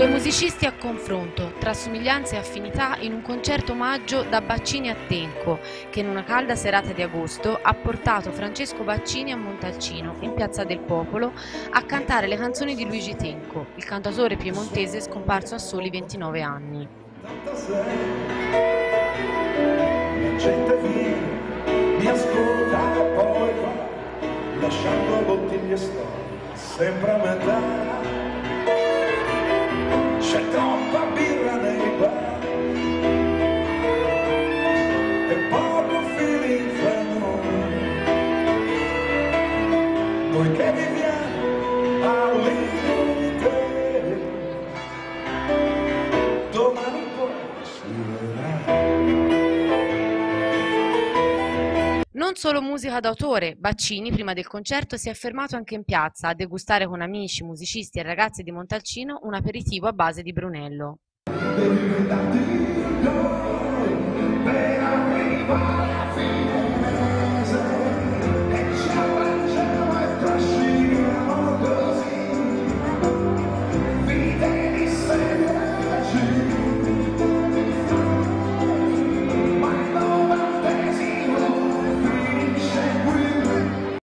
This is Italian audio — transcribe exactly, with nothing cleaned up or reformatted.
Due musicisti a confronto, tra somiglianze e affinità in un concerto omaggio da Baccini a Tenco, che in una calda serata di agosto ha portato Francesco Baccini a Montalcino, in Piazza del Popolo, a cantare le canzoni di Luigi Tenco, il cantautore piemontese scomparso a soli ventinove anni. La gente viene, mi ascolta e poi va, lasciando bottiglie storie sempre a metà. C'è troppa birra nei bar e poco feeling fra noi, poiché viviamo al limite, domani poi si vedrà. Non solo musica d'autore, Baccini prima del concerto si è fermato anche in piazza a degustare con amici, musicisti e ragazzi di Montalcino un aperitivo a base di Brunello. Baby,